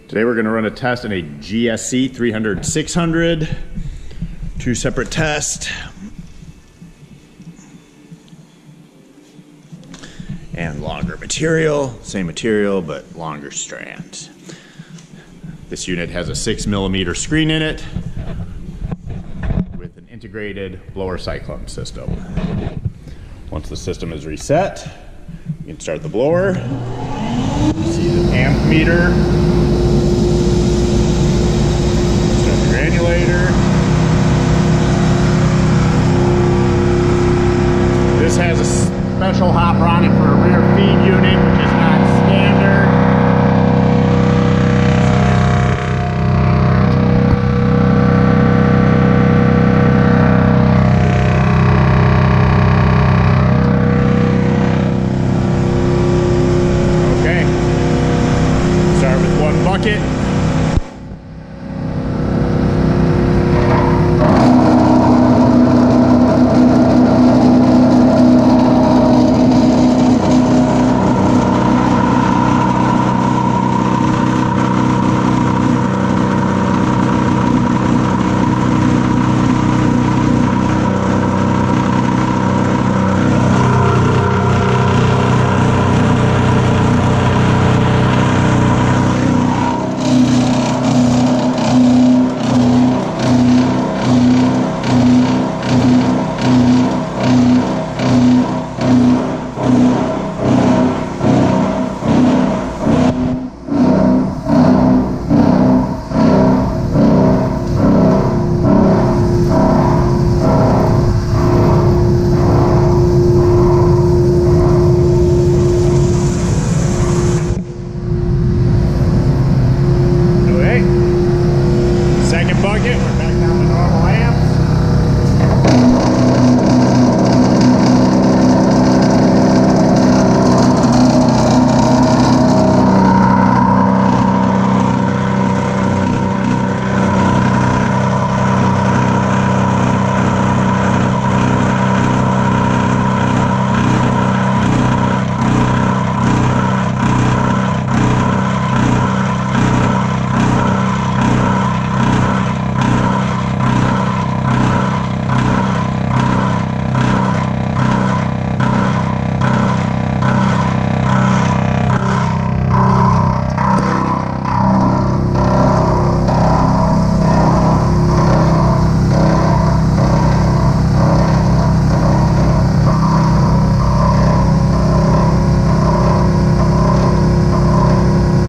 Today we're going to run a test in a GSC 300-600. Two separate tests. And longer material, same material, but longer strands. This unit has a 6mm screen in it with an integrated blower cyclone system. Once the system is reset, you can start the blower. You see the amp meter. Start the granulator. This has a special hopper on it for a rear feed unit, which is not standard. Okay. Start with one bucket.